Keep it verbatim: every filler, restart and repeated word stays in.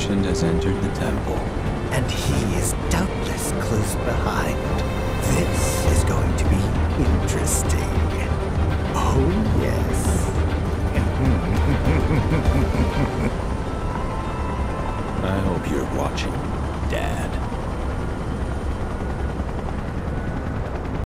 merchant has entered the temple. And he is doubtless close behind. This is going to be interesting. Oh, yes. I hope you're watching, Dad.